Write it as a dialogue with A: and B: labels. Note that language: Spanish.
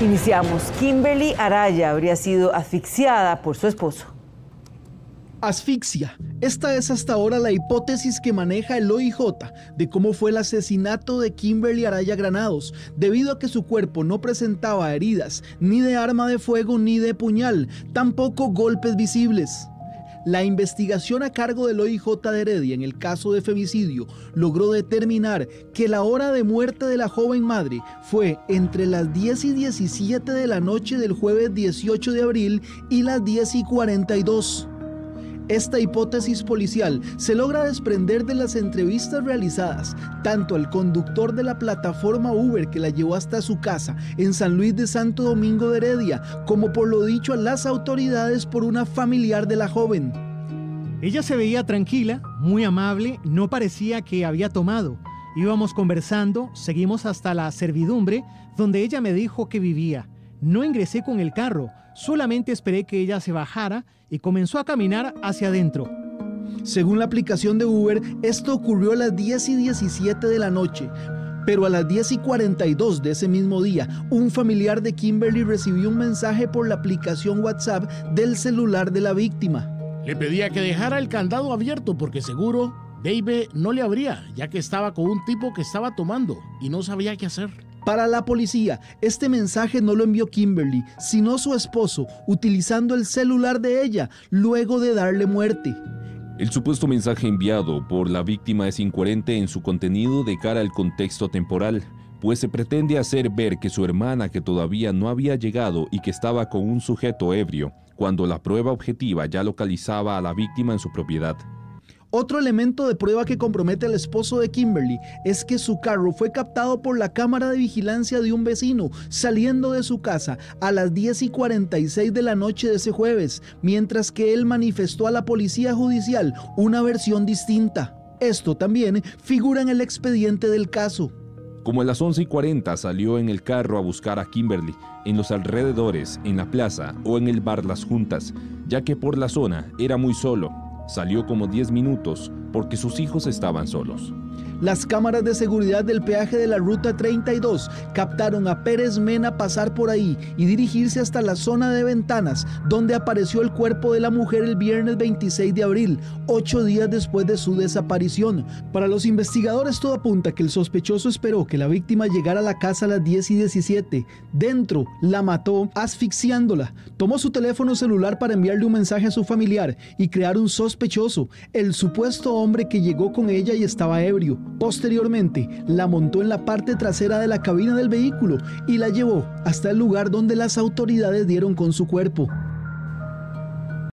A: Iniciamos. Kimberly Araya habría sido asfixiada por su esposo.
B: Asfixia. Esta es hasta ahora la hipótesis que maneja el OIJ de cómo fue el asesinato de Kimberly Araya Granados, debido a que su cuerpo no presentaba heridas ni de arma de fuego ni de puñal, tampoco golpes visibles. La investigación a cargo del OIJ de Heredia en el caso de femicidio logró determinar que la hora de muerte de la joven madre fue entre las 10 y 17 de la noche del jueves 18 de abril y las 10 y 42. Esta hipótesis policial se logra desprender de las entrevistas realizadas tanto al conductor de la plataforma Uber que la llevó hasta su casa en San Luis de Santo Domingo de Heredia, como por lo dicho a las autoridades por una familiar de la joven.
C: Ella se veía tranquila, muy amable, no parecía que había tomado. Íbamos conversando, seguimos hasta la servidumbre, donde ella me dijo que vivía. No ingresé con el carro, solamente esperé que ella se bajara y comenzó a caminar hacia adentro.
B: Según la aplicación de Uber, esto ocurrió a las 10 y 17 de la noche. Pero a las 10 y 42 de ese mismo día, un familiar de Kimberly recibió un mensaje por la aplicación WhatsApp del celular de la víctima.
D: Le pedía que dejara el candado abierto porque seguro David no le abría, ya que estaba con un tipo que estaba tomando y no sabía qué hacer.
B: Para la policía, este mensaje no lo envió Kimberly, sino su esposo, utilizando el celular de ella, luego de darle muerte.
E: El supuesto mensaje enviado por la víctima es incoherente en su contenido de cara al contexto temporal, pues se pretende hacer ver que su hermana, que todavía no había llegado y que estaba con un sujeto ebrio, cuando la prueba objetiva ya localizaba a la víctima en su propiedad.
B: Otro elemento de prueba que compromete al esposo de Kimberly es que su carro fue captado por la cámara de vigilancia de un vecino saliendo de su casa a las 10 y 46 de la noche de ese jueves, mientras que él manifestó a la policía judicial una versión distinta. Esto también figura en el expediente del caso.
E: Como a las 11:40 salió en el carro a buscar a Kimberly, en los alrededores, en la plaza o en el bar Las Juntas, ya que por la zona era muy solo. Salió como 10 minutos porque sus hijos estaban solos.
B: Las cámaras de seguridad del peaje de la Ruta 32 captaron a Pérez Mena pasar por ahí y dirigirse hasta la zona de Ventanas, donde apareció el cuerpo de la mujer el viernes 26 de abril, 8 días después de su desaparición. Para los investigadores todo apunta que el sospechoso esperó que la víctima llegara a la casa a las 10 y 17. Dentro, la mató asfixiándola. Tomó su teléfono celular para enviarle un mensaje a su familiar y crear un sospechoso, el supuesto hombre que llegó con ella y estaba ebrio. Posteriormente, la montó en la parte trasera de la cabina del vehículo y la llevó hasta el lugar donde las autoridades dieron con su cuerpo.